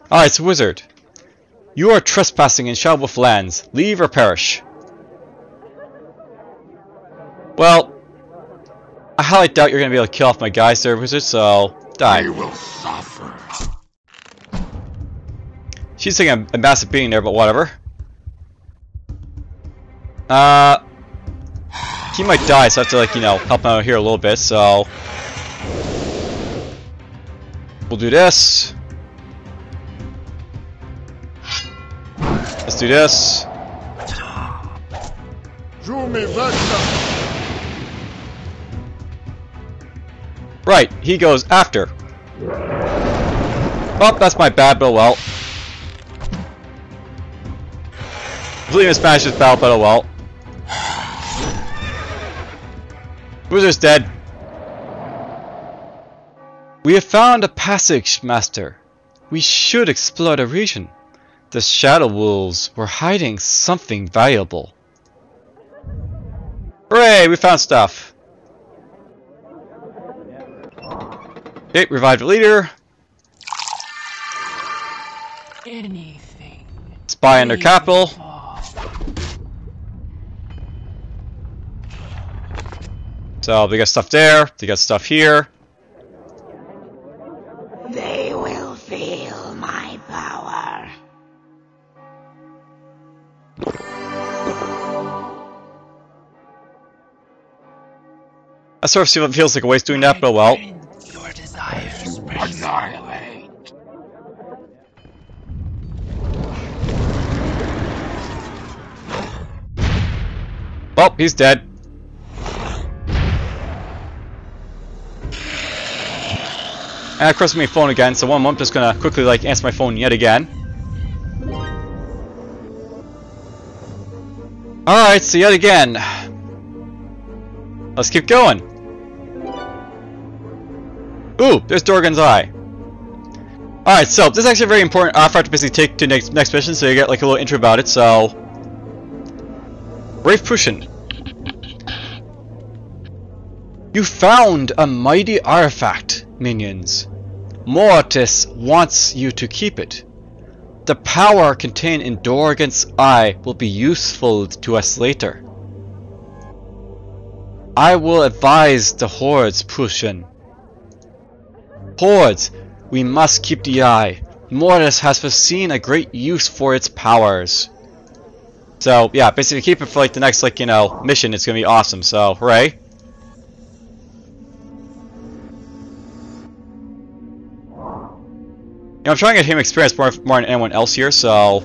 Alright, so wizard. You are trespassing in Shadowwolf lands. Leave or perish. Well, I highly doubt you're going to be able to kill off my guys there, wizard, so die. You will suffer. She's taking a massive beating there, but whatever. He might die, so I have to, like, you know, help him out here a little bit, so... We'll do this. Let's do this. Right, he goes after. Oh, that's my bad, but oh well. Completely mismanaged this battle, but oh well. Wizard's dead. We have found a passage, Master. We should explore the region. The Shadow Wolves were hiding something valuable. Hooray! We found stuff. Okay, revived the leader. Anything. Spy under capital. So they got stuff there. They got stuff here. They will feel my power. I sort of see what feels like a waste doing that, but well. Your desires Annihilate. Well, he's dead. And of course, my phone again. So one moment, just gonna quickly like answer my phone yet again. All right, so yet again. Let's keep going. Ooh, there's Dorgan's Eye. Alright, so this is actually a very important offer to basically take to next mission, so you get like a little intro about it, so... Brave Prussian. You found a mighty artifact, minions. Mortis wants you to keep it. The power contained in Dorgan's Eye will be useful to us later. I will advise the Hordes, Prussian. Hordes, we must keep the eye. Mortis has foreseen a great use for its powers. So, yeah, basically keep it for like the next, like, you know, mission. It's gonna be awesome, so, hooray. You know, I'm trying to get him experience more than anyone else here, so...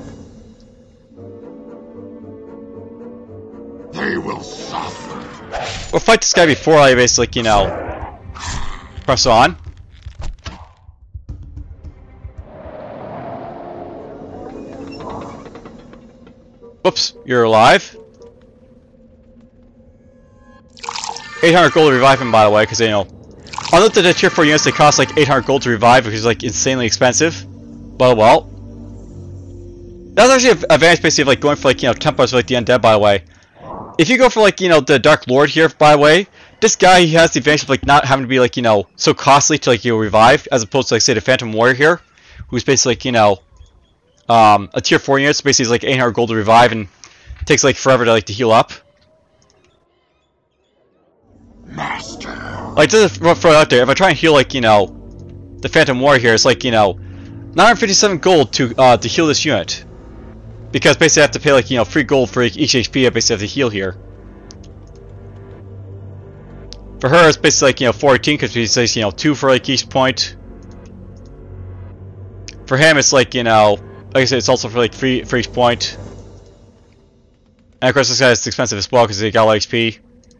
They will suffer. We'll fight this guy before I basically, you know, press on. Whoops, you're alive. 800 gold to revive him, by the way, because, you know, I looked at the tier 4 units, they cost like 800 gold to revive, which is like insanely expensive. But well. That's actually an advantage basically of like going for like, you know, Templars for like the Undead, by the way. If you go for like, you know, the Dark Lord here, by the way, this guy, he has the advantage of like not having to be like, you know, so costly to like, you know, revive, as opposed to like, say, the Phantom Warrior here, who's basically like, you know, a tier 4 unit, so basically is like 800 gold to revive and takes like forever to like to heal up. Master. Like, just to throw it out there, if I try and heal like, you know, the Phantom Warrior here, it's like, you know, 957 gold to heal this unit. Because basically I have to pay like, you know, free gold for each HP I basically have to heal here. For her it's basically like, you know, 14 because she says, you know, 2 for like each point. For him it's like, you know, like I said, it's also for like 3 for each point. And of course this guy is expensive as well because he got a lot of XP.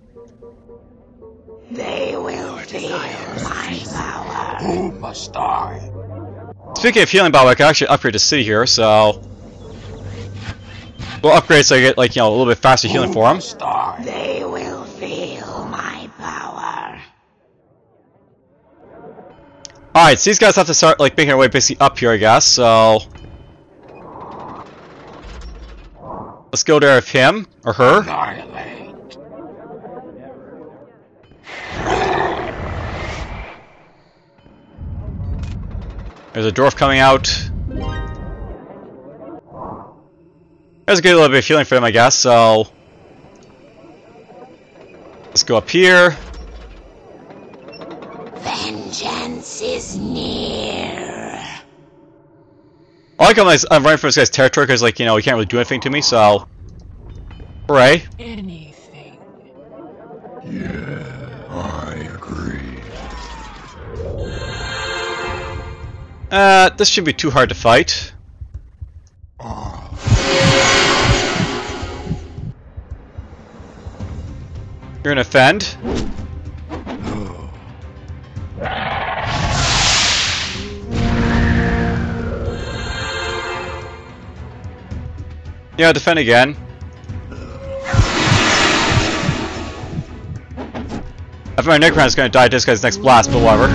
They will feel my power. Who must die? Speaking of healing, by the way, I can actually upgrade the city here, so... We'll upgrade so I get, like, you know, a little bit faster healing for him. They will feel my power. Alright, so these guys have to start, like, making their way basically up here, I guess, so... Let's go there with him, or her. Annihilate. There's a dwarf coming out. Let's get a little bit of healing for him, I guess, so... Let's go up here. Vengeance is near. I like how I'm running for this guy's territory because, like, you know, he can't really do anything to me, so... Hooray. Anything. Yeah, I agree. This shouldn't be too hard to fight. You're gonna offend. Yeah, defend again. I think my Necron is gonna die to this guy's next blast, but whatever.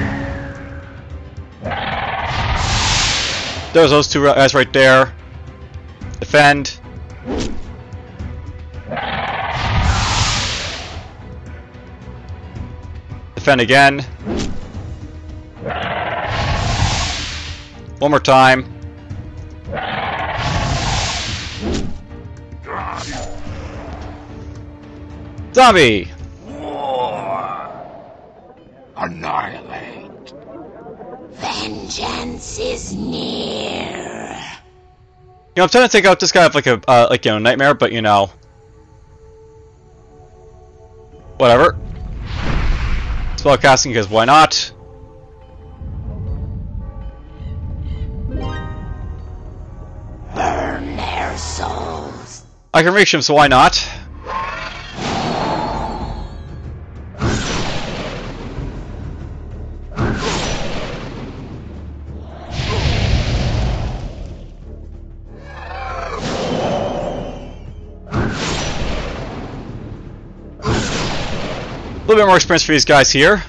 There's those two guys right there. Defend. Defend again. One more time. Zombie! Annihilate. Vengeance is near. You know, I'm trying to take out this guy with like a, you know, nightmare, but you know. Whatever. Spell casting, because why not? Burn their souls. I can reach him, so why not? A little bit more experience for these guys here.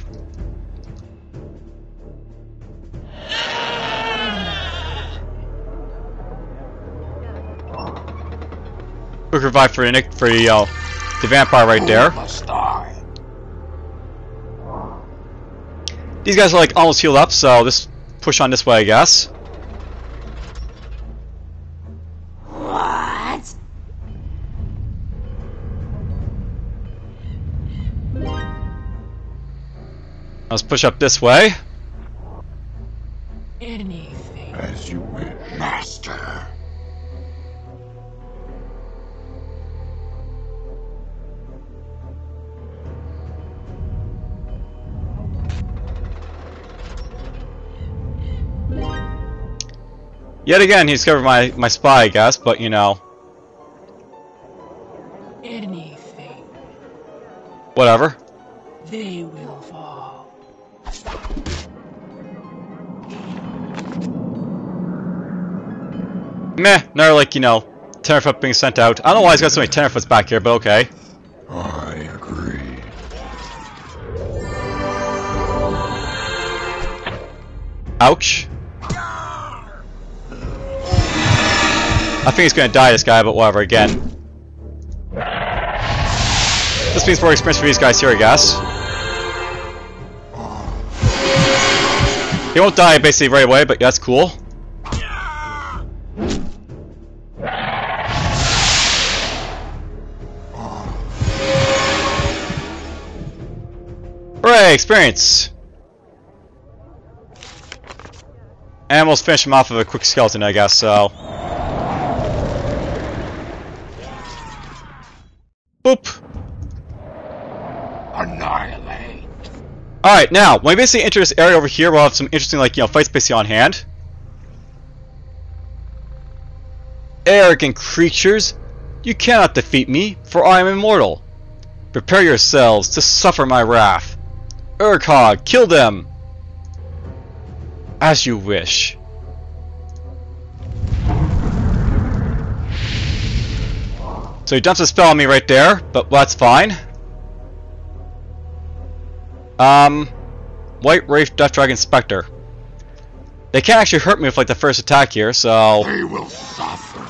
Quick revive for the vampire right there. Must die. These guys are like almost healed up, so just push on this way, I guess. What? Let's push up this way. Anything. As you wish. Master. Yet again, he discovered my spy, I guess, but you know. Anything. Whatever. They will fall. Meh, another like, you know, Tenderfoot being sent out. I don't know why he's got so many Tenderfoots back here, but okay. I agree. Ouch. I think he's gonna die, this guy, but whatever, again. This means more experience for these guys here, I guess. He won't die basically right away, but that's cool. Hooray, experience! And almost finish him off with a quick skeleton, I guess, so... Boop! Annihilate. Alright, now, when we basically enter this area over here, we'll have some interesting, like, you know, fights basically on hand. Arrogant creatures! You cannot defeat me, for I am immortal. Prepare yourselves to suffer my wrath. Urkhog, kill them! As you wish. So he dumps a spell on me right there, but that's fine. White Wraith Death Dragon Spectre. They can't actually hurt me with like the first attack here, so They will suffer.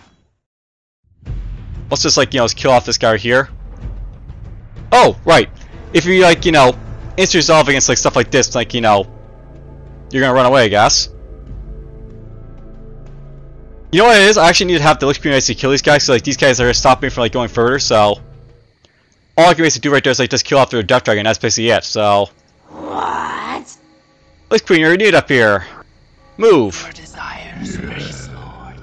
let's just like, you know, let's kill off this guy right here. Oh, right. If you like, you know, instant resolve against like stuff like this, like, you know, you're gonna run away, I guess. You know what it is? I actually need to have the Lich Queen to kill these guys, so like these guys are stopping me from like going further, so all I can basically do right there is like just kill off their Death Dragon, that's basically it, so. What? Lich Queen, you're needed up here. Move. Your desires, my sword.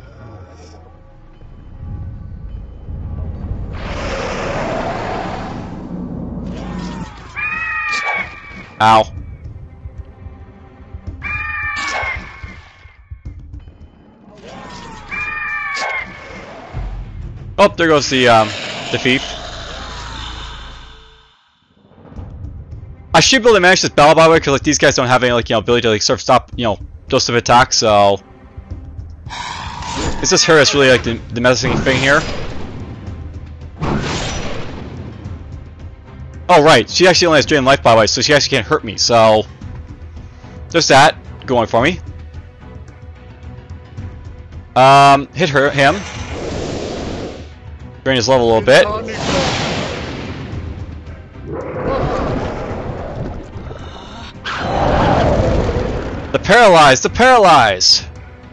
Ow. Oh, there goes the thief. I should be able to manage this battle by the way, because like these guys don't have any like ability to like sort of stop those of attacks. So it's just her that's really like the messing thing here. Oh right, she actually only has drain life by the way, so she actually can't hurt me. So there's that going for me. Hit him. Drain his level a little bit. The paralyze! The paralyze!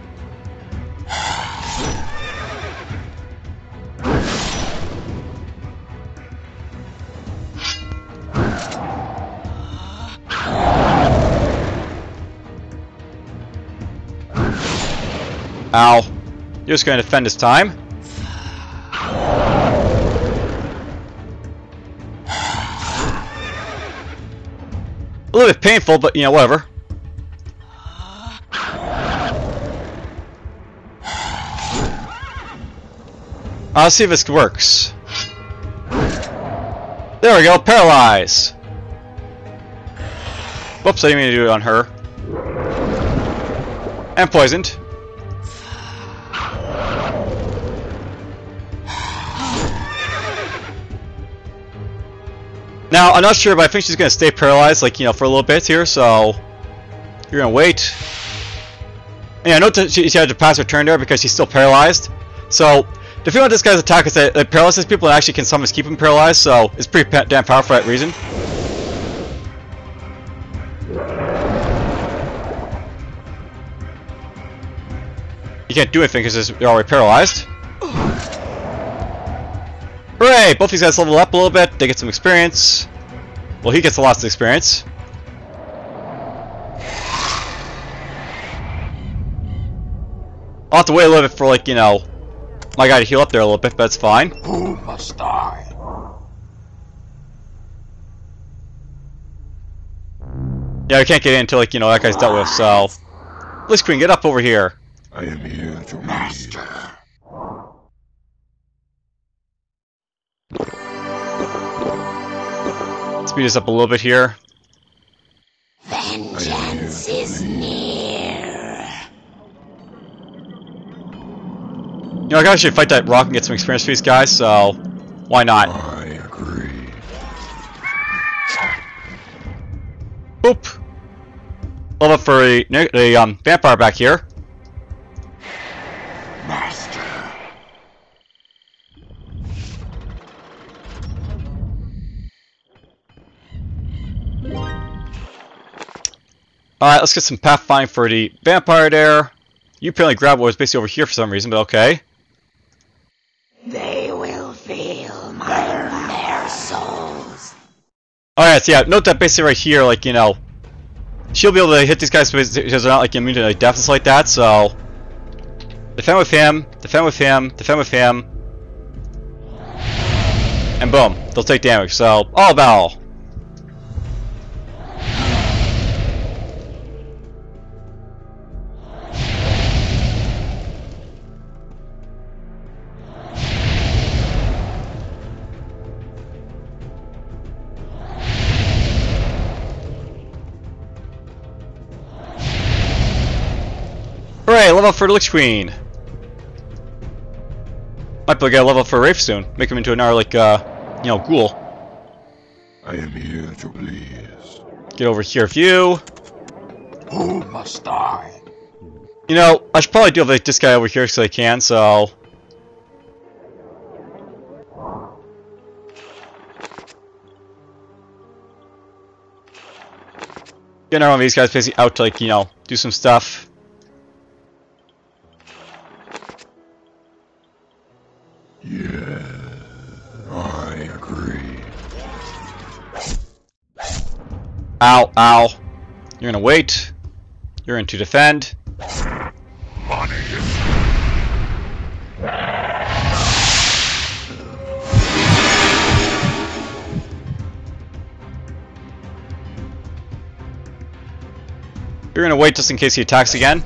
Ow. You're just going to defend this time. A little bit painful, but whatever. Let's see if this works. There we go, paralyze! Whoops, I didn't mean to do it on her. And poisoned. Now, I'm not sure, but I think she's going to stay paralyzed, like, for a little bit here, so you're going to wait. And I know that she had to pass her turn there because she's still paralyzed. So, the feeling of this guy's attack is that it paralyzes people and actually can sometimes keep them paralyzed, so it's pretty damn powerful for that reason. You can't do anything because they're already paralyzed. Hooray! Both these guys level up a little bit, they get some experience. Well, he gets a lot of experience. I'll have to wait a little bit for, like, my guy to heal up there a little bit, but it's fine. Who must I? Yeah, we can't get in until, like, that guy's dealt with, so. Lich Queen, get up over here. I am here to master. Speed us up a little bit here. Vengeance is near. I can actually fight that rock and get some experience for these guys, so why not? I agree. Boop. Level up for a vampire back here. Master. Alright, let's get some pathfinding for the vampire there. You apparently grabbed what was basically over here for some reason, but okay. They will feel my their souls. Alright, so yeah, note that basically right here, like, she'll be able to hit these guys because they're not, like, immune to like, death and stuff like that, so. Defend with him, defend with him, defend with him. And boom, they'll take damage, so, all about. Hooray, level up for the Lich Queen. Might be able to get a level up for Wraith soon. Make him into another, like, ghoul. I am here to please. Get over here for you. Who must I? I should probably deal with like, this guy over here because I can, so. Getting one of these guys basically out to, like, do some stuff. Yeah, I agree. Ow, ow. You're gonna wait. You're going to defend. Money. You're gonna wait just in case he attacks again.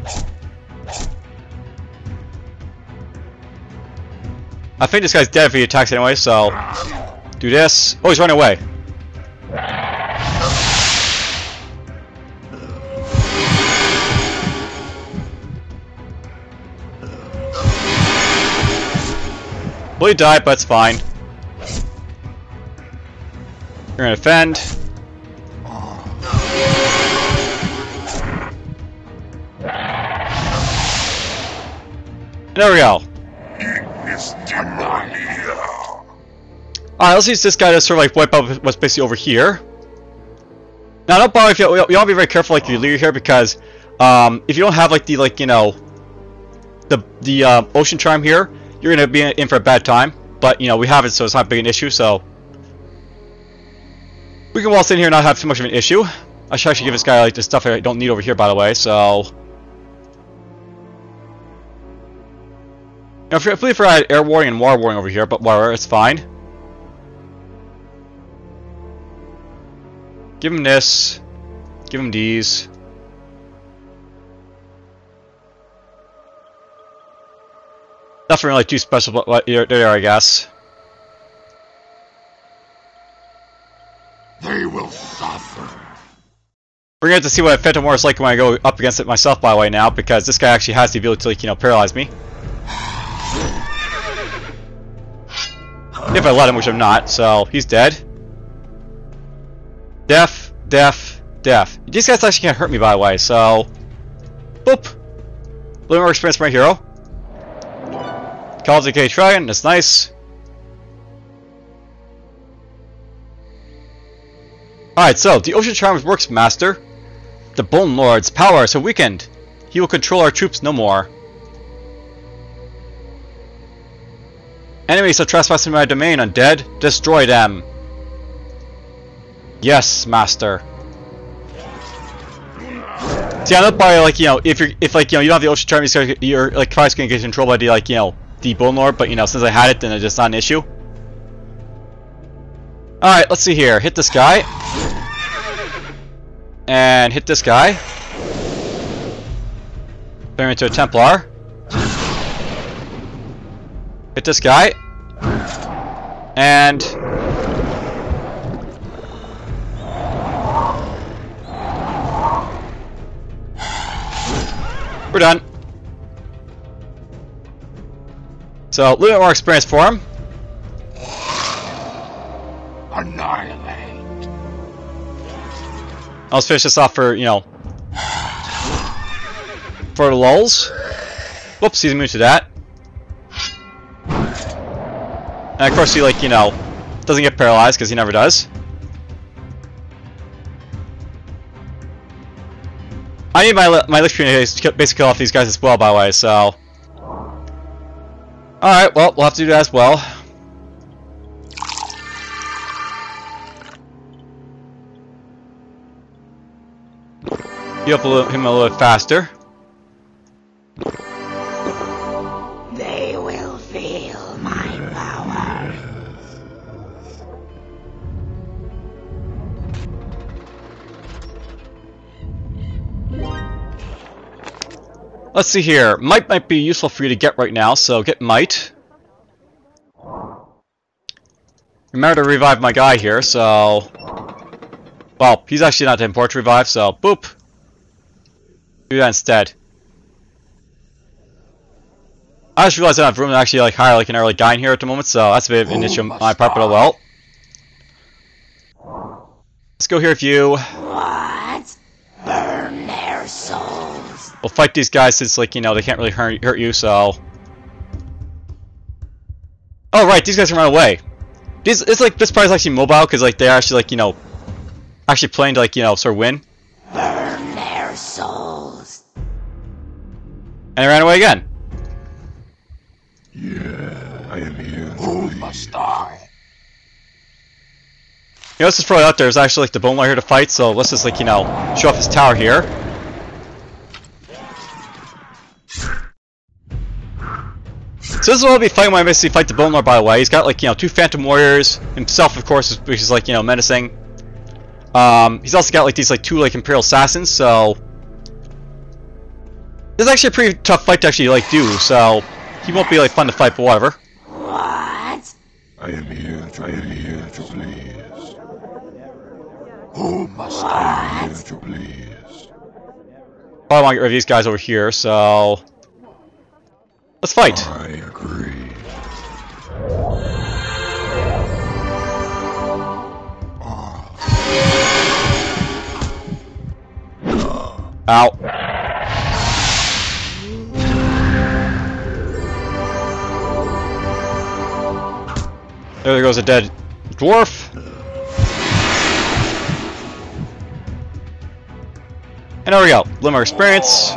I think this guy's dead if he attacks anyway, so do this. Oh, he's running away. Well, he died, but it's fine. You're gonna defend. There we go. Alright, let's use this guy to sort of like wipe out what's basically over here. Now, don't bother if you want to be very careful like you leave here because if you don't have like the the ocean charm here, you're gonna be in for a bad time. But you know we have it, so it's not big an issue. So we can waltz in here and not have too much of an issue. I should actually give this guy like the stuff I don't need over here, by the way. So. Now, I believe I had air warring and water warring over here, but whatever, it's fine. Give him this. Give him these. Nothing really too special, but what there, I guess. They will suffer. We're going to have to see what Phantom War is like when I go up against it myself, by the way, now, because this guy actually has the ability to, like, you know, paralyze me. If I let him, which I'm not, so he's dead. Deaf, deaf, deaf. These guys actually can't hurt me, by the way, so... Boop! A little more experience for my hero. Call of the Cage Dragon, that's nice. Alright, so, the Ocean Charms works, Master. The Bone Lord's power is so weakened. He will control our troops no more. Enemies are trespassing my domain, Undead. Destroy them. Yes, Master. See, I'm not by like you know, if like you know you don't have the ocean charm, you're like twice gonna get controlled by the like you know the Bone Lord, but you know since I had it, then it's just not an issue. All right, let's see here. Hit this guy, and hit this guy. Turn him into a Templar. Hit this guy. And we're done. So a little bit more experience for him. Annihilate. Let's finish this off for, you know, for the lulz. Whoops, he's immune to that. And of course he, like, you know, doesn't get paralyzed because he never does. I need my Lich Queen to basically kill off these guys as well, by the way, so... Alright, well, we'll have to do that as well. Heal up him a little bit faster. They will feel my power. Let's see here. Might be useful for you to get right now, so get Might. Remember to revive my guy here, so... Well, he's actually not that important to revive, so boop! Do that instead. I just realized I don't have room to actually like hire like an early guy in here at the moment, so that's a bit of an issue on my part, but oh well. Let's go here with you. What? Burn their souls. We'll fight these guys since, like, you know, they can't really hurt you, so... Oh, right, these guys can run away. It's like, this part is actually mobile, because, like, they're actually, like, you know, actually playing to, like, you know, sort of win. Burn their souls. And they ran away again. Yeah, I am must die. You know, this is probably out there. There's actually like the Bone Lord here to fight, so let's just like, you know, show off his tower here. So this is what I'll be fighting when I basically fight the Bone Lord, by the way. He's got like, you know, 2 Phantom Warriors, himself of course, which is like, you know, menacing. He's also got like these like 2 like Imperial Assassins, so this is actually a pretty tough fight to actually like do, so he won't be like fun to fight, but whatever. What? I am here to please. Who must I am die? here to please. Probably want to get rid of these guys over here, so let's fight. I agree. Ow. There goes a dead dwarf. And there we go. Little more experience.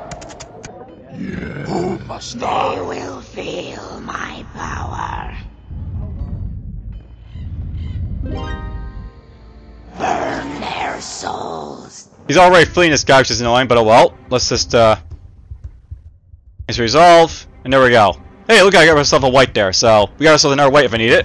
Who must die? They will feel my power. Burn their souls. He's already fleeing this guy, which is annoying, but oh well. Let's just, let's resolve. And there we go. Hey, look, I got myself a white there, so we got ourselves another white if I need it.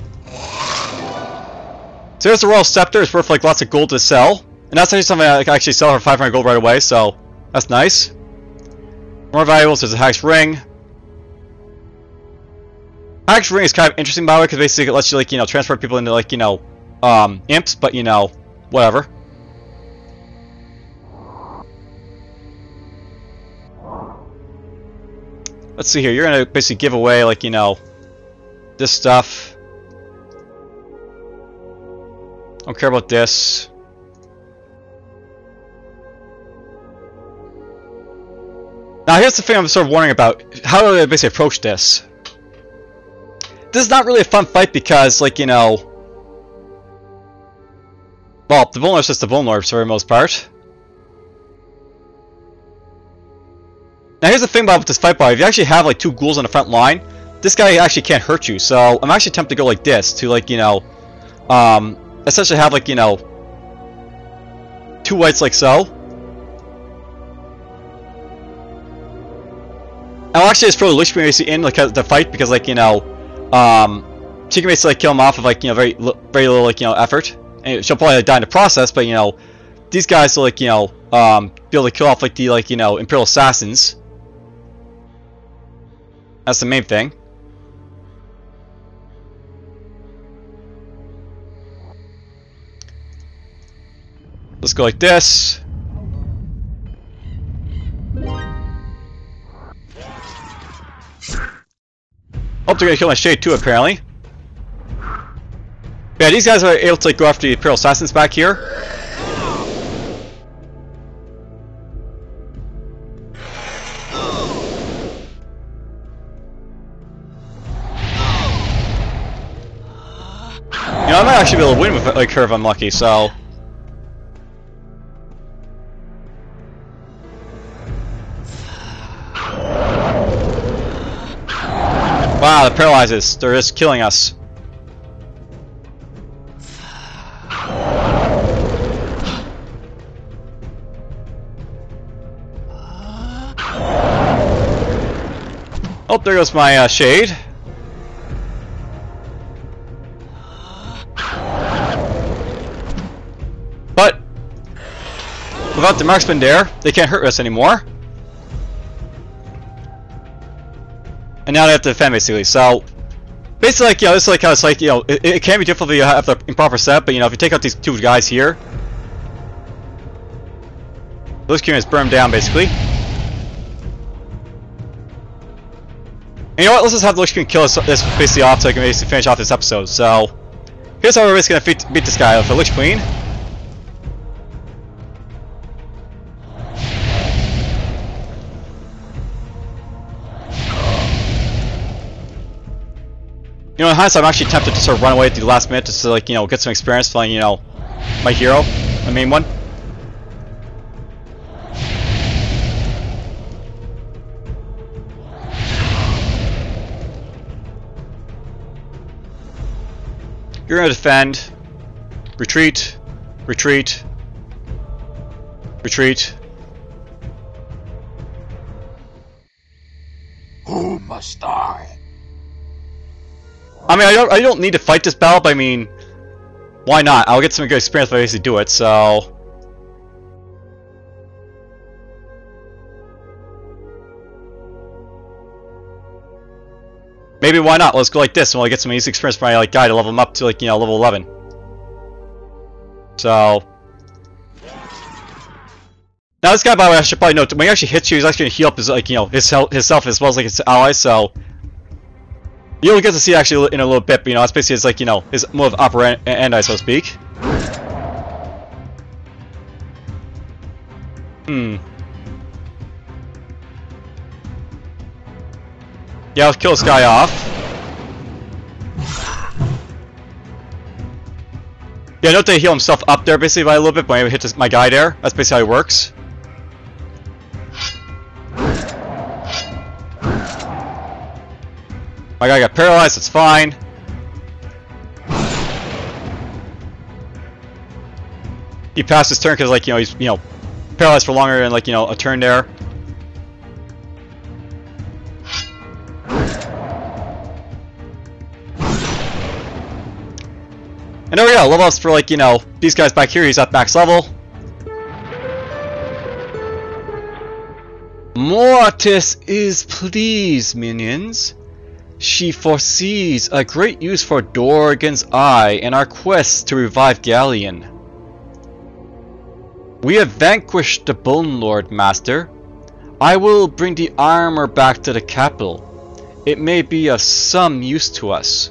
So here's the Royal Scepter. It's worth like lots of gold to sell. And that's actually something I can actually sell for 500 gold right away, so that's nice. More valuables, there's a Hag's Ring. Hag's Ring is kind of interesting, by the way, because basically it lets you, like, you know, transport people into, like, you know, imps, but, you know, whatever. Let's see here, you're gonna basically give away, like, you know, this stuff. Don't care about this. Now here's the thing I'm sort of wondering about. How do I basically approach this? This is not really a fun fight because, like, you know, well, the Bone Lord's just the Bone Lord for the most part. Now here's the thing about this fight, if you actually have like 2 ghouls on the front line, this guy actually can't hurt you. So I'm actually tempted to go like this to, like, you know, essentially have, like, you know, 2 whites like so. I'll actually just throw the Lich Queen basically in like the fight because, like, you know, she can basically like kill him off with, like, you know, very little, like, you know, effort, and she'll probably like, die in the process. But, you know, these guys will, like, you know, be able to kill off like the, like, you know, Imperial Assassins. That's the main thing. Let's go like this. Oh, they're gonna kill my shade too, apparently. Yeah, these guys are able to, like, go after the Imperial Assassins back here. You know, I might actually be able to win with, like, her if I'm lucky, so. Wow, the paralyzes. They're just killing us. Oh, there goes my shade. But without the marksman there, they can't hurt us anymore. And now they have to defend, basically. So basically, like, you know, this is like how it's like, you know, it can be difficult if you have the improper set, but, you know, if you take out these 2 guys here, Lich Queen is burned down, basically. And you know what? Let's just have the Lich Queen kill this basically off so I can basically finish off this episode. So here's how we're basically gonna beat this guy with the Lich Queen. You know, in hindsight, I'm actually tempted to sort of run away at the last minute just to, like, you know, get some experience playing, you know, my hero, my main one. You're gonna defend. Retreat. Retreat. Retreat. Who must die? I mean, I don't need to fight this battle, but I mean, why not? I'll get some good experience if I basically do it, so... Maybe why not? Let's go like this, and we'll get some easy experience for my like guy to level him up to like, you know, level 11. So... Now this guy, by the way, I should probably note, when he actually hits you, he's actually going to heal up his, like, you know, himself as well as like his allies, so... You'll get to see actually in a little bit, but you know, that's basically his, like, you know, his move of operandi, so to speak. Yeah, let's kill this guy off. Yeah, note that he heal himself up there basically by a little bit, but I hit my guy there. That's basically how it works. My guy got paralyzed, it's fine. He passed his turn because, like, you know, he's, you know, paralyzed for longer than, like, you know, a turn there. And there we go, level ups for, like, you know, these guys back here, he's at max level. Mortis is pleased, minions. She foresees a great use for Dorgan's Eye in our quest to revive Gallean. We have vanquished the Bone Lord, Master. I will bring the armor back to the capital. It may be of some use to us.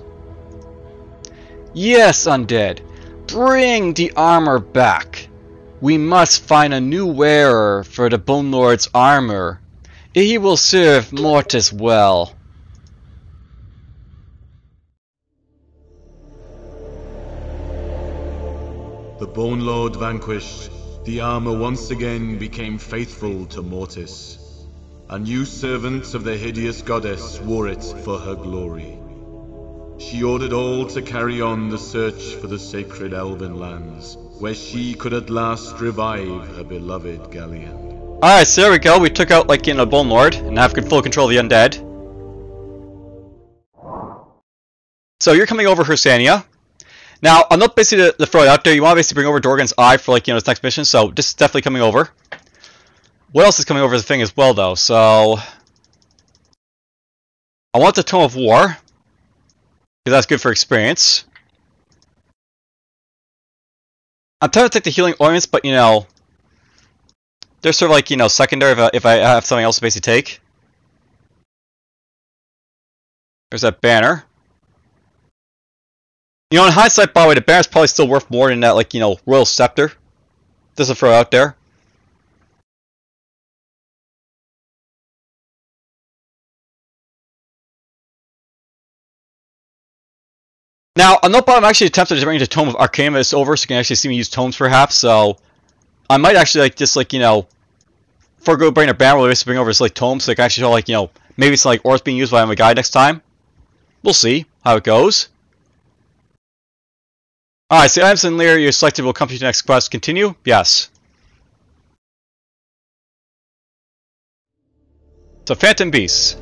Yes, Undead. Bring the armor back. We must find a new wearer for the Bone Lord's armor. He will serve Mortis well. The Bone Lord vanquished, the armor once again became faithful to Mortis. A new servant of the hideous goddess wore it for her glory. She ordered all to carry on the search for the sacred elven lands, where she could at last revive her beloved Gallean. Alright, so there we go. We took out, like, you know, Bone Lord, and have full control of the undead. So you're coming over Hersania. Now, I'm not basically to throw it out there. You want to basically bring over Dorgan's Eye for, like, you know, his next mission. So this is definitely coming over. What else is coming over the thing as well, though? So I want the Tome of War, because that's good for experience. I'm tempted to take the healing ointments, but you know, they're sort of like, you know, secondary if I have something else to basically take. There's that banner. You know, in hindsight, by the way, the banner's probably still worth more than that, like, you know, Royal Scepter. Just to throw out there. Now, on the bottom, I'm actually tempted to bring the Tome of Arcanus over, so you can actually see me use tomes perhaps, so I might actually, like, just, like, you know, forego bringing a banner, we'll just bring over this, like, tome, so I can actually show, like, you know, maybe some, like, ores being used by my guide next time. We'll see how it goes. Alright, so the items in layer you selected will accompany the next quest. Continue? Yes. So, Phantom Beasts.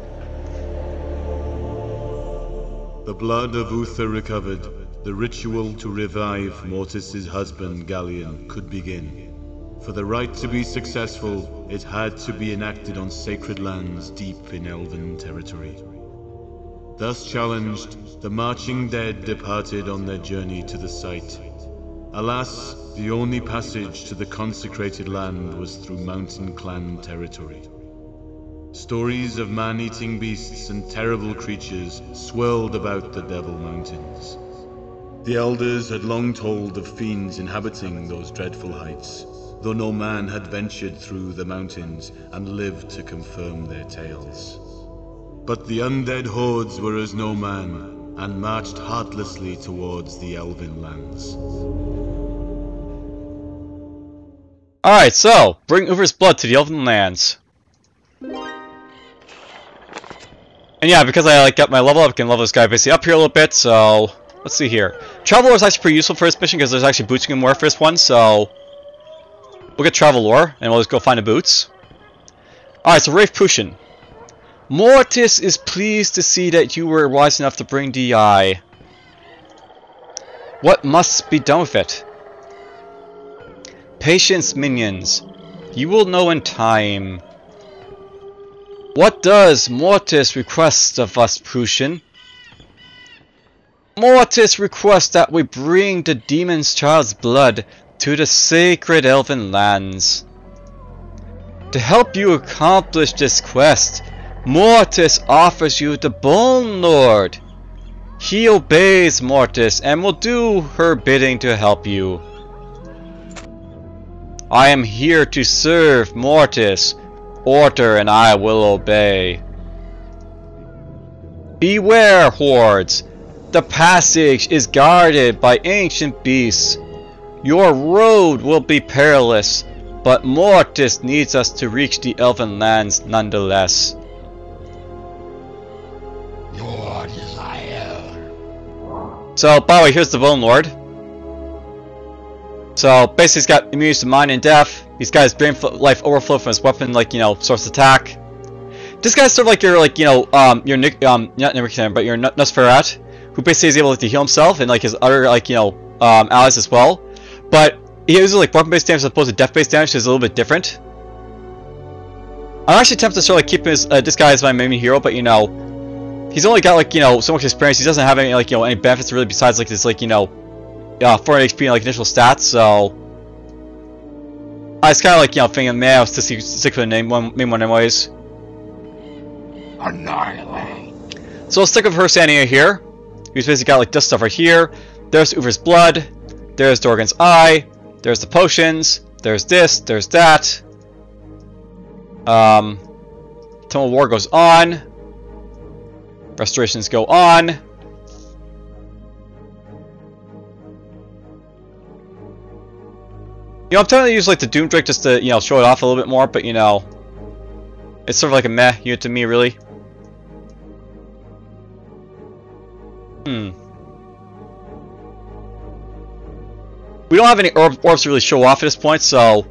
The blood of Uther recovered, the ritual to revive Mortis's husband Gallean could begin. For the rite to be successful, it had to be enacted on sacred lands deep in Elven territory. Thus challenged, the marching dead departed on their journey to the site. Alas, the only passage to the consecrated land was through Mountain Clan territory. Stories of man-eating beasts and terrible creatures swirled about the Devil Mountains. The elders had long told of fiends inhabiting those dreadful heights, though no man had ventured through the mountains and lived to confirm their tales. But the Undead Hordes were as no man, and marched heartlessly towards the Elven lands. Alright, so, bring Uther's blood to the Elven lands. And yeah, because I like got my level up, I can level this guy basically up here a little bit, so let's see here. Travel lore is actually pretty useful for this mission because there's actually boots you can wear for this one, so we'll get travel lore and we'll just go find the boots. Alright, so Wraith Pushin. Mortis is pleased to see that you were wise enough to bring DI. What must be done with it? Patience, minions. You will know in time. What does Mortis request of us, Pushin? Mortis requests that we bring the demon's child's blood to the sacred elven lands. To help you accomplish this quest, Mortis offers you the Bone Lord. He obeys Mortis and will do her bidding to help you. I am here to serve Mortis. Order and I will obey. Beware, hordes. The passage is guarded by ancient beasts. Your road will be perilous, but Mortis needs us to reach the elven lands nonetheless. Your desire. So, by the way, here's the Bone Lord. So, basically he's got immunity to mind and death. He's got his brain life overflow from his weapon, like, you know, source attack. This guy's sort of like your, like, you know, not Nickeran, but your Nosferat, who basically is able to heal himself and, like, his other, like, you know, allies as well. But he uses, like, weapon-based damage as opposed to death-based damage, so it's a little bit different. I'm actually tempted to sort of keep this guy as my main hero, but, you know, he's only got, like, you know, so much experience. He doesn't have any, like, you know, any benefits really besides, like, this, like, you know, 400 HP and, like, initial stats, so I was kind of, like, you know, thinking, man, I was to stick with the main one anyways. Annihilate. So let's stick with her standing here. He's basically got, like, this stuff right here. There's Uber's blood. There's Dorgan's eye. There's the potions. There's this. There's that. Tunnel War goes on. Restorations go on. You know, I'm trying to use, like, the Doom Drake just to, you know, show it off a little bit more, but, you know, it's sort of like a meh unit to me, really. We don't have any orbs to really show off at this point, so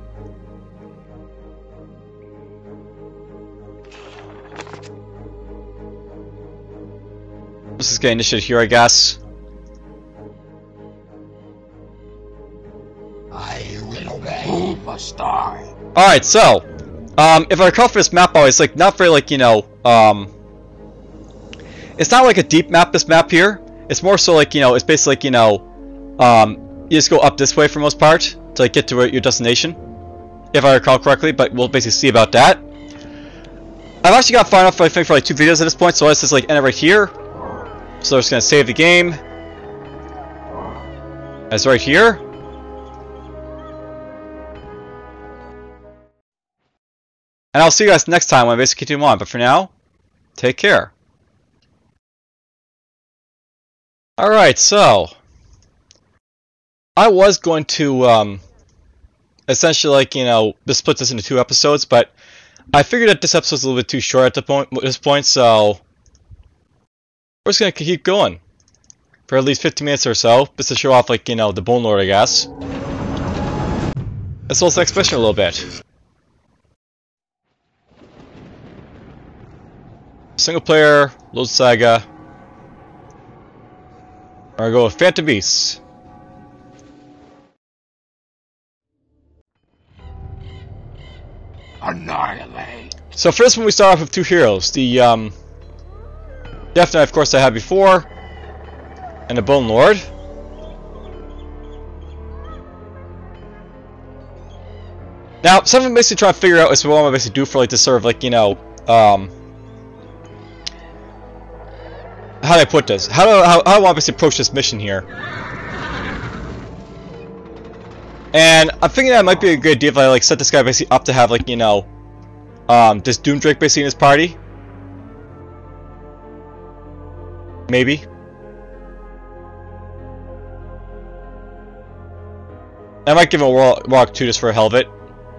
let's just get initiative here, I guess. I will obey. Who must die? Alright, so if I recall from this map, it's like not very, like, you know, it's not like a deep map, this map here. It's more so like, you know, it's basically like, you know, you just go up this way for the most part to, like, get to your destination, if I recall correctly, but we'll basically see about that. I've actually got far enough, I think, for like 2 videos at this point, so let's just, like, end it right here. So we're just gonna save the game. That's right here. And I'll see you guys next time when I basically continue on, but for now, take care. Alright, so I was going to essentially, like, you know, just split this into 2 episodes, but I figured that this episode's a little bit too short at this point, so we're just gonna keep going for at least 15 minutes or so, just to show off, like, you know, the Bone Lord, I guess. As well as the next mission a little bit. Single player, Load Saga. We're gonna go with Phantom Beasts. Annihilate. So for this one, we start off with 2 heroes. The Death Knight, of course, I had before, and the Bone Lord. Now, something I'm basically trying to figure out is what I'm gonna basically do for, like, this sort of, like, you know, how do I put this? How do I want to basically approach this mission here? And I'm thinking that it might be a good idea if I, like, set this guy basically up to have, like, you know, this Doom Drake basically in his party. Maybe. I might give him a Warlock 2 just for the hell of it.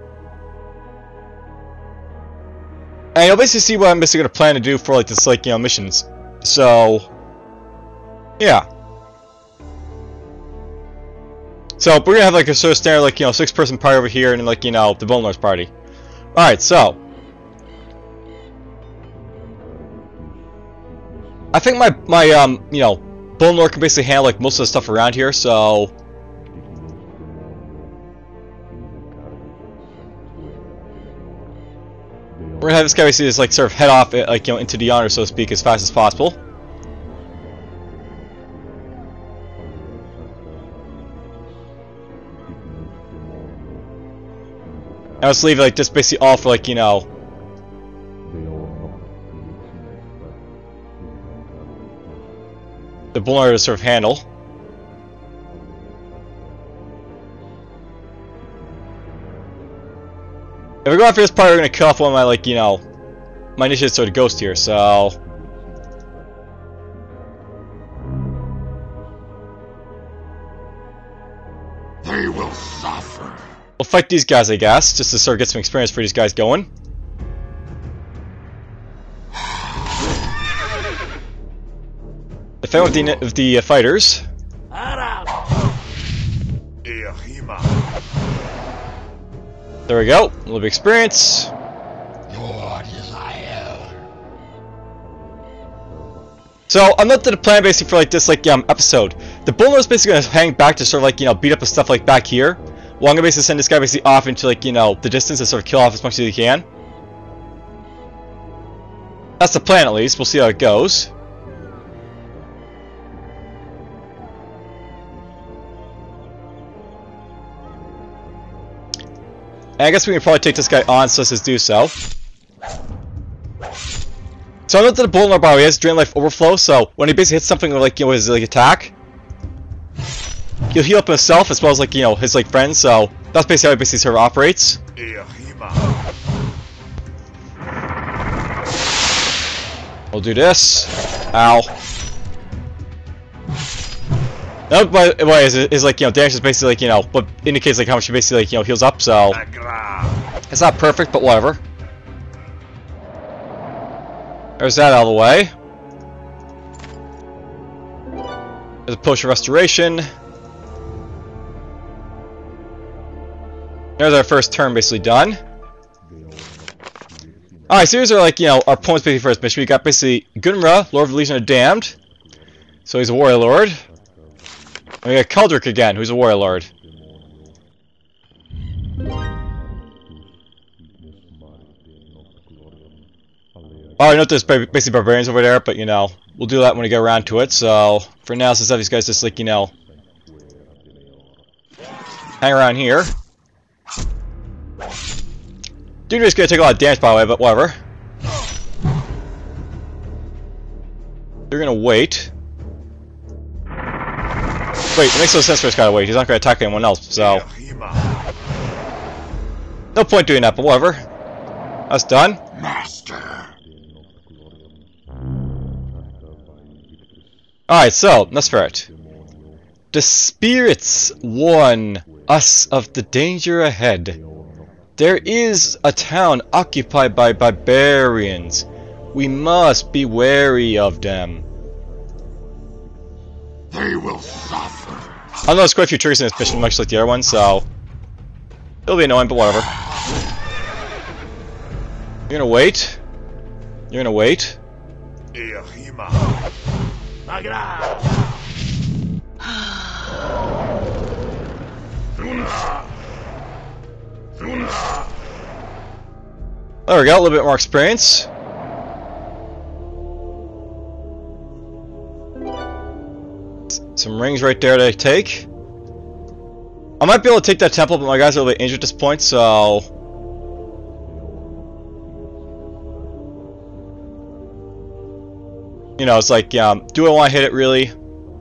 And you'll basically see what I'm basically going to plan to do for, like, this, like, you know, missions. So, yeah. So we're gonna have like a sort of standard, like, you know, 6-person party over here, and then, like, you know, the Bone Lord's party. Alright, so I think my you know, Bone Lord can basically handle like most of the stuff around here, so we're gonna have this guy basically just like sort of head off, like, you know, into the honor, so to speak, as fast as possible. And let's leave like just basically all for, like, you know, the Bone Lord to sort of handle. If we go after this part, we're gonna kill off one of my, like, you know, my initiative sort of ghost here, so They will suffer. we'll fight these guys, I guess, just to sort of get some experience for these guys going. Defend with the fighters. There we go. A little bit of experience. Your desire. So I'm not to the plan basically for like this episode. The Bone Lord's basically gonna hang back to sort of like, you know, beat up the stuff like back here. Well, I'm gonna basically send this guy basically off into, like, you know, the distance and sort of kill off as much as he can. That's the plan, at least. We'll see how it goes. And I guess we can probably take this guy on, so let's just do so. So I'm up to the Bone Lord, by the way, he has Drain Life Overflow, so when he basically hits something with, like, you know, his like attack, he'll heal up himself as well as, like, you know, his like friends, so that's basically how he basically sort of operates. We'll do this. Ow. That, by the way, is like, you know, damage is basically, like, you know, what indicates like how much he basically, like, you know, heals up, so it's not perfect, but whatever. There's that out of the way. There's a potion of restoration. There's our first turn basically done. Alright, so here's our, like, you know, our opponent's basically first mission. We got basically Gunra, Lord of the Legion of Damned. So he's a warrior lord. And we got Keldrick again, who's a warrior lord. Oh, I know there's basically barbarians over there, but, you know, we'll do that when we get around to it. So for now, let's have these guys just, like, you know, hang around here. Dude is gonna take a lot of damage, by the way, but whatever. They're gonna wait. Wait, it makes no sense for this guy to wait. He's not gonna attack anyone else, so no point doing that. But whatever. That's done. Master. Alright, so let's start. The spirits warn us of the danger ahead. There is a town occupied by barbarians. We must be wary of them. They will suffer. I know there's quite a few triggers in this mission, much like the other one, so it'll be annoying, but whatever. You're gonna wait. You're gonna wait. There we go, a little bit more experience. Some rings right there to take. I might be able to take that temple, but my guys are a little bit injured at this point, so you know, it's like, do I want to hit it really?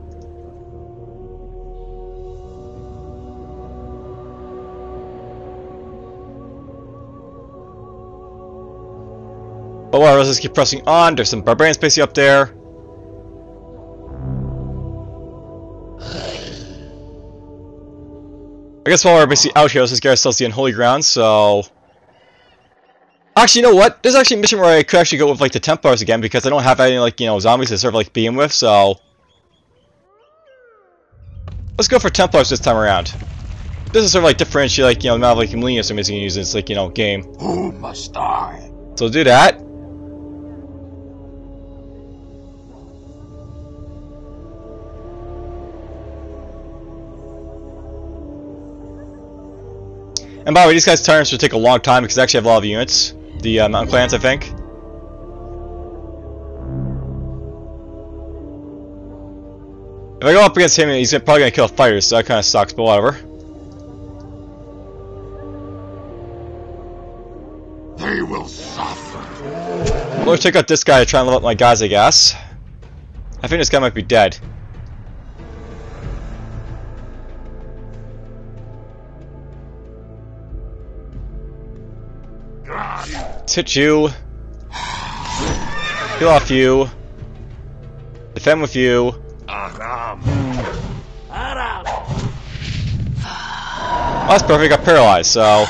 But whatever, let's just keep pressing on. There's some barbarians basically up there. I guess while we're basically out here, let's just get ourselves the unholy ground, so actually, you know what? There's actually a mission where I could actually go with, like, the Templars again, because I don't have any, like, you know, zombies to sort of, like, begin with, so let's go for Templars this time around. This is sort of like differentiate, like, you know, the amount of like lenient I'm using in this, like, you know, game. Who must die? So do that. And by the way, these guys' turns should take a long time because they actually have a lot of units. The mountain clans, I think. If I go up against him, he's probably gonna kill fighters, so that kind of sucks, but whatever. They will suffer. Let's check out this guy to try and level up my guys, I guess. I think this guy might be dead. Let's hit you. Heal off you. Defend with you. Oh, that's perfect, got paralyzed, so...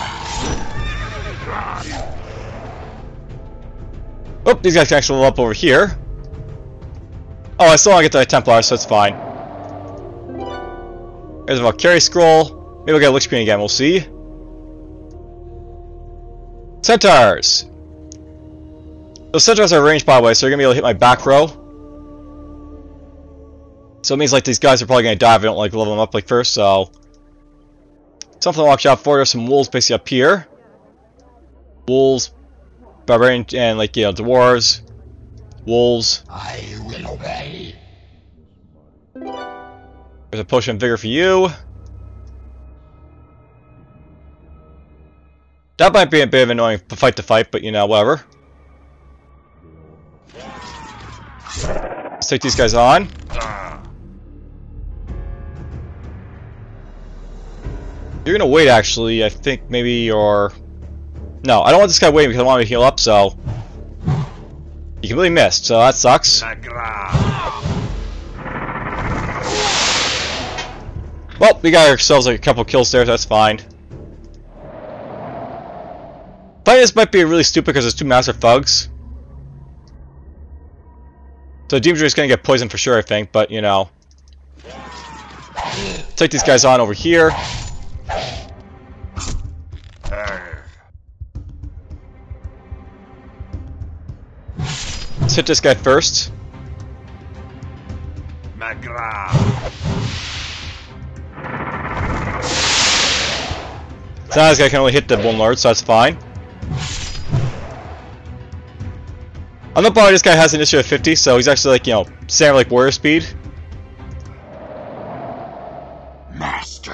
Oh, these guys can actually level up over here. Oh, I still want to get to the Templar, so it's fine. There's a Valkyrie scroll. Maybe we'll get a Lich Queen again, we'll see. Centaurs! Those Centaurs are ranged, by the way, so they're going to be able to hit my back row. So it means like these guys are probably going to die if I don't like level them up like first, so... Something to watch out for. There's some wolves basically up here. Wolves, barbarian, and like, you know, dwarves. Wolves. I will obey. There's a potion of vigor for you. That might be a bit of an annoying fight to fight, but you know, whatever. Let's take these guys on. You're gonna wait, actually. I think maybe you're... No, I don't want this guy waiting because I want him to heal up, so... You completely missed, so that sucks. Well, we got ourselves like a couple kills there, so that's fine. Fighting this might be really stupid because there's two Master Thugs. So Demon Druid's gonna get poisoned for sure, I think, but you know. Take these guys on over here. Let's hit this guy first. So now this guy can only hit the Bone Lord, so that's fine. I'm not bothered this guy has an issue of 50, so he's actually like, you know, standard like warrior speed. Master.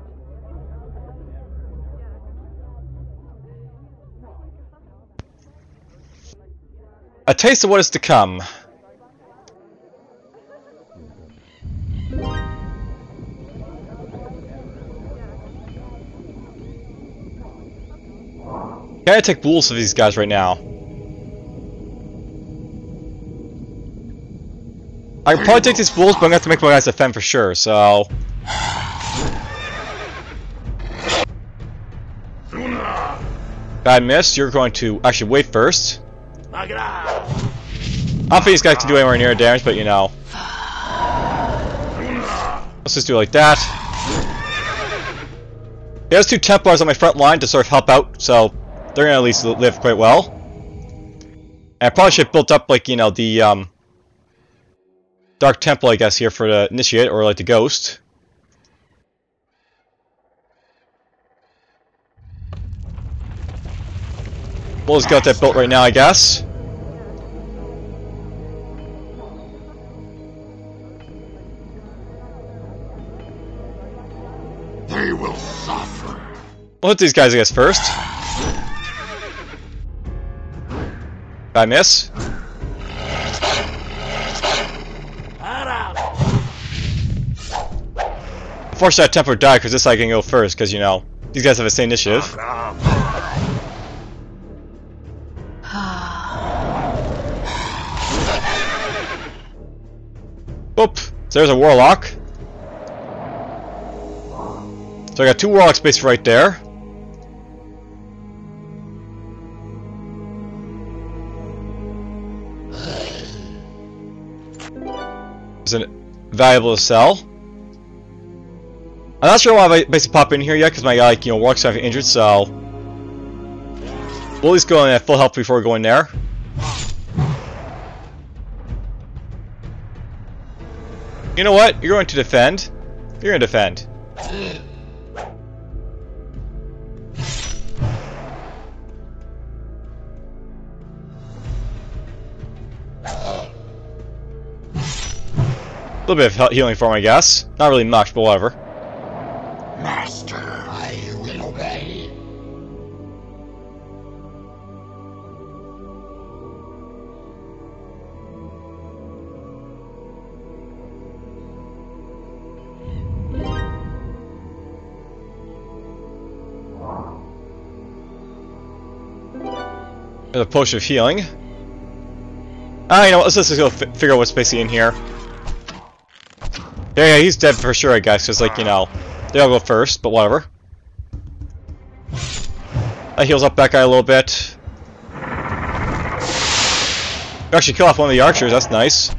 A taste of what is to come. Can I take bulls of these guys right now? I can probably take these bulls, but I'm gonna have to make my guys defend for sure, so... Bad miss, you're going to actually wait first. I don't think these guys can do anywhere near damage, but you know. Let's just do it like that. There's two Templars on my front line to sort of help out, so they're gonna at least live quite well. And I probably should have built up, like, you know, the Dark Temple, I guess, here for the Initiate, or like the Ghost. We'll just get that built right now, I guess. They will suffer. We'll hit these guys, I guess, first. I miss. Unfortunately, that Templar died because this side can go first, because, you know, these guys have the same initiative. Oop! So there's a Warlock. So I got two Warlocks based right there. There's a valuable to sell. I'm not sure why I basically pop in here yet, because my guy, like, Warlock's kind of injured, so we'll at least go in at full health before we go in there. You know what? You're going to defend. You're going to defend. A little bit of healing for him, I guess. Not really much, but whatever. Master, I will obey. There's a potion of healing. Ah, you know what? Let's just go figure out what's basically in here. Yeah, he's dead for sure, I guess, because, like, they all go first, but whatever. That heals up that guy a little bit. Actually kill off one of the archers, that's nice.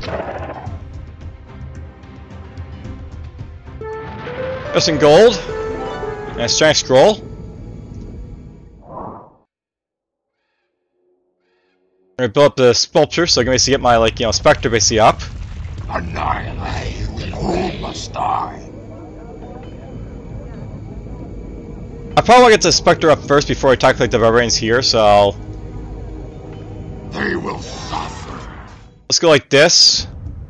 Got some gold. And a strength scroll. I'm gonna build up the sculpture, so I can basically get my, like, Spectre basically up. Annihilate. Who must die? I probably want to get the Spectre up first before I attack, like, the barbarians here, so They will suffer. let's go like this.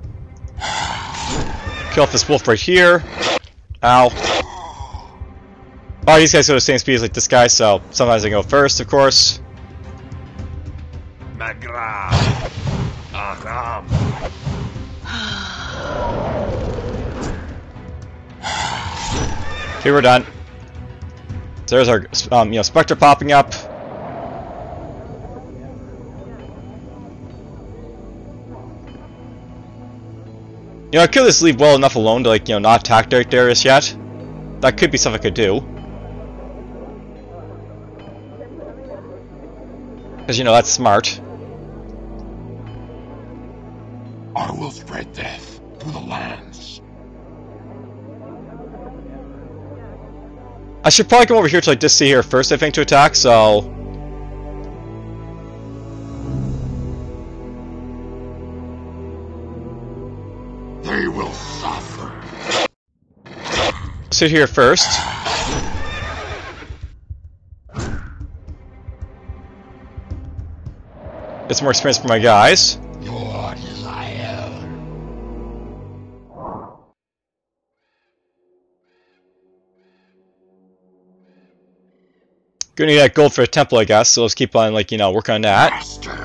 Kill off this wolf right here. Ow. Oh, these guys go the same speed as, like, this guy, so sometimes I go first, of course. Magra. Aram. Okay, we're done. So there's our, Spectre popping up. I could just leave well enough alone to, like, not attack right there just yet. That could be something I could do. Because, that's smart. I will spread death to the lands. I should probably come over here to, like, just see here first, I think, to attack, so They will suffer. sit here first. Get some more experience for my guys. Your desire. Gonna need that gold for a temple, I guess, so let's keep on, like, work on that. Master.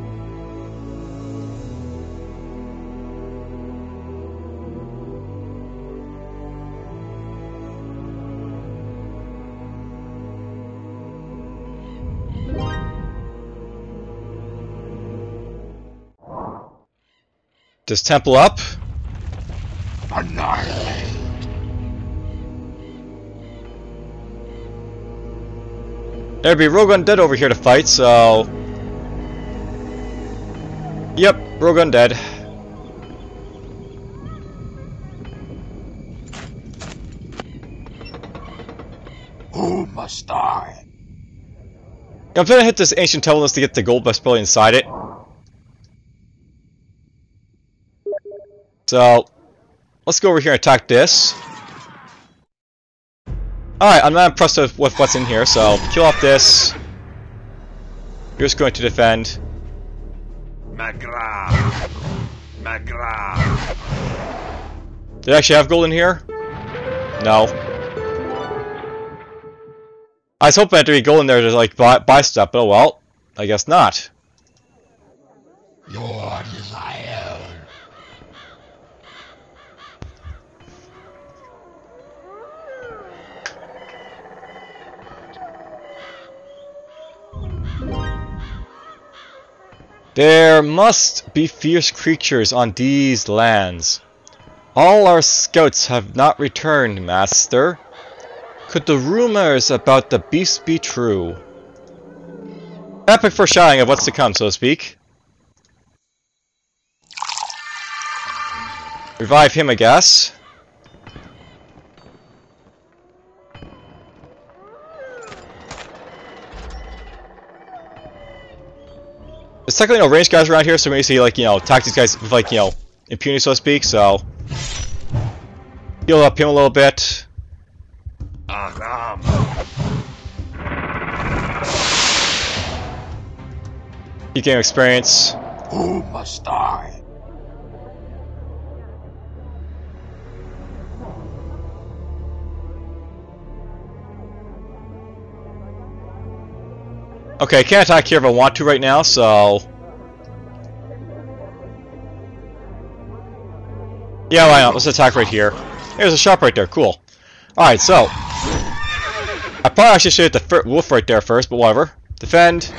This temple up. Annihilate. There'd be Rogue Undead over here to fight, so yep, Rogue Undead. Who must die? I'm gonna hit this ancient temple to get the gold bust belly inside it. So let's go over here and attack this. Alright, I'm not impressed with what's in here, so kill off this. You're just going to defend. Magra. Magra. Did I actually have gold in here? No. I was hoping there to be gold in there to, like, buy stuff, but oh well. I guess not. Your desire. There must be fierce creatures on these lands. All our scouts have not returned, Master. Could the rumors about the beast be true? Epic foreshadowing of what's to come, so to speak. Revive him, I guess. There's technically no ranged guys around here, so maybe see like, you know, attack these guys with like, you know, impunity, so to speak, so heal up him a little bit. Keep getting experience. Who must die? Okay, I can't attack here if I want to right now, so yeah, why not? Let's attack right here. There's a shop right there, cool. Alright, so I probably actually should hit the wolf right there first, but whatever. Defend.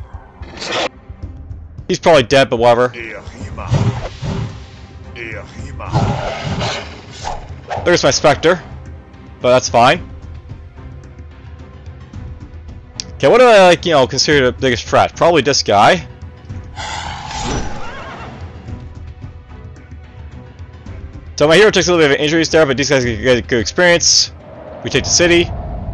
He's probably dead, but whatever. There's my Spectre, but that's fine. Okay, what do I, like, you know, consider the biggest threat? Probably this guy. So my hero takes a little bit of injuries there, but these guys get good experience. We take the city.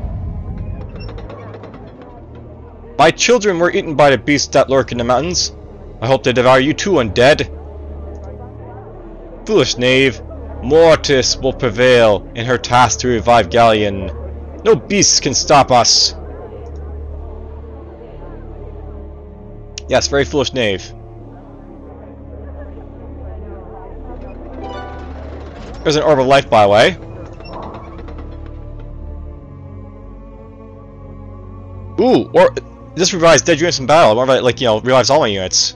My children were eaten by the beasts that lurk in the mountains. I hope they devour you too, undead. Foolish knave. Mortis will prevail in her task to revive Gallean. No beasts can stop us. Yes, very foolish knave. There's an orb of life, by the way. Ooh, or this revives dead units in battle. More about, like, you know, revives all my units.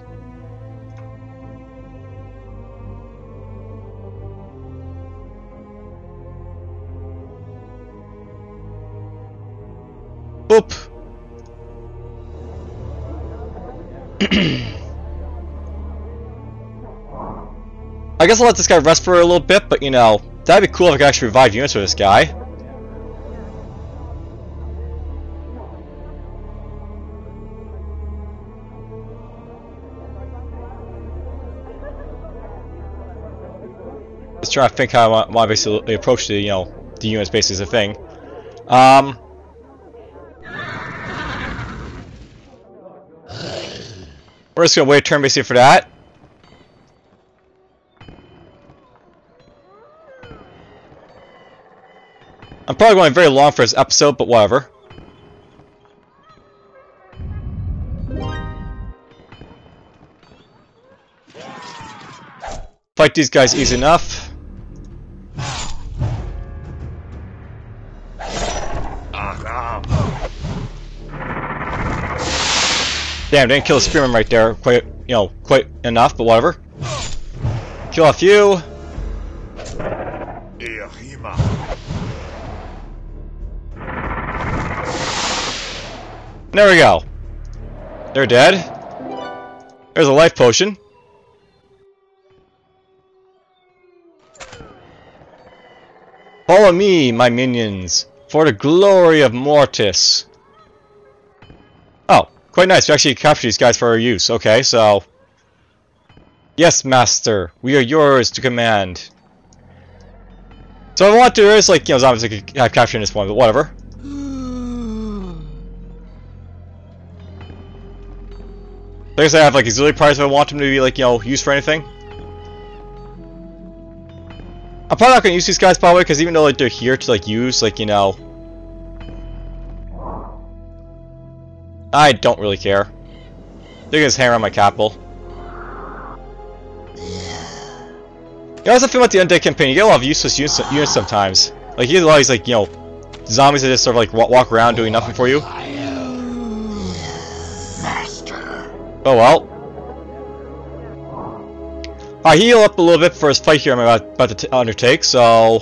Boop. I guess I'll let this guy rest for a little bit, but you know, that'd be cool if I could actually revive units with this guy. Just trying to think how I want to basically approach the, you know, the units basically as a thing. We're just gonna wait a turn basically for that. I'm probably going very long for this episode, but whatever. Fight these guys easy enough. Damn, didn't kill a spearman right there quite, you know, quite enough, but whatever. Kill a few. There we go. They're dead. There's a life potion. Follow me, my minions, for the glory of Mortis. Oh, quite nice. We actually captured these guys for our use. Okay, so yes, master, we are yours to command. So if I want to, there's like, you know, zombies I could have captured in this one, but whatever. I guess I have like auxiliary parties if I want them to be like, you know, used for anything. I'm probably not going to use these guys, by the way, because even though like they're here to like use, like, you know, I don't really care. They're gonna just hang around my capital. You know, that's the thing about the Undead campaign. You get a lot of useless units sometimes. Like you get a lot of these, like, you know, zombies that just sort of like walk around doing nothing for you. Oh well. I heal up a little bit for this fight here I'm about to undertake, so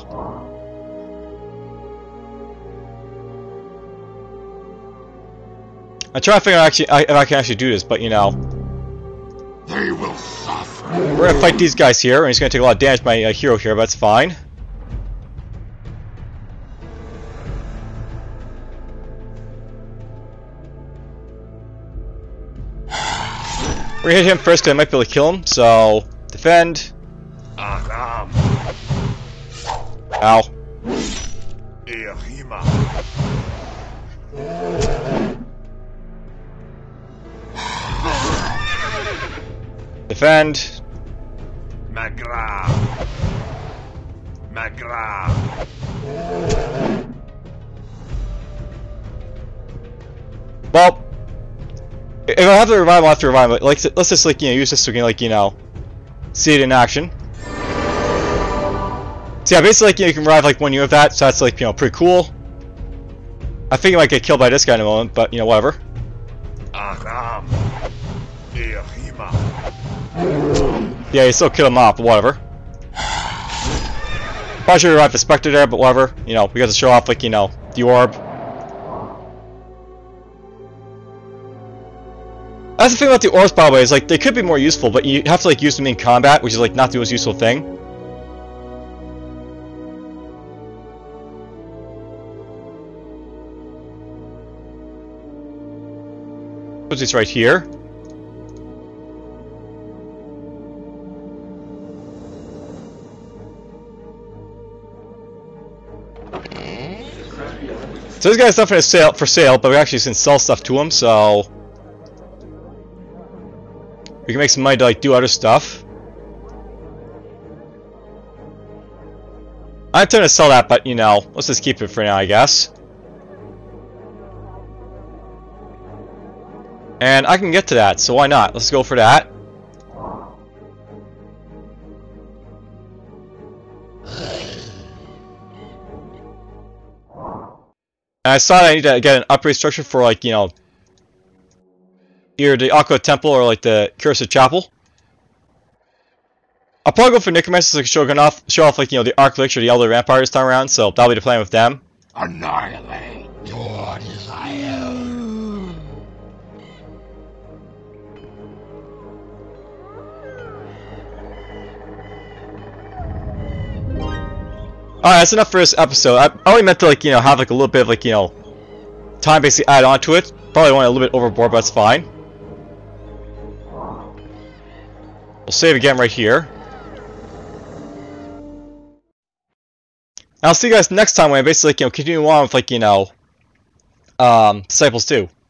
I'm trying to figure out if I can actually do this, but you know, They will suffer. we're gonna fight these guys here, and he's gonna take a lot of damage to my hero here, but that's fine. We're gonna hit him first because I might be able to kill him, so defend. Ow. Defend. Magra. Magra. Well, if I have to revive, I'll have to revive it. Like, let's just, like, you know, use this so we can, like, you know, see it in action. So yeah, basically, like, you know, you can revive, like, one unit of that, so that's, like, you know, pretty cool. I think he might get killed by this guy in a moment, but, you know, whatever. Yeah, you still kill him off, but whatever. Probably should revive the Spectre there, but whatever. You know, we got to show off, like, you know, the orb. That's the thing about the orbs, by the way, is, like, they could be more useful, but you have to, like, use them in combat, which is, like, not the most useful thing. Put this right here. So this guy's not for sale, but we actually can sell stuff to him, so we can make some money to, like, do other stuff. I'm trying to sell that, but, you know, let's just keep it for now, I guess. And I can get to that, so why not? Let's go for that. And I saw that I need to get an upgrade structure for, like, you know, either the Aqua Temple or, like, the Cursa Chapel. I'll probably go for Necromancers so I can show off, like, you know, the Arc Lich or the Elder Vampire this time around, so that'll be the plan with them. Annihilate your desire. Alright, that's enough for this episode. I only meant to, like, you know, have, like, a little bit of, like, you know, time basically add on to it. Probably went a little bit overboard, but that's fine. We'll save again right here. And I'll see you guys next time when I basically, like, you know, continue on with, like, you know, Disciples 2.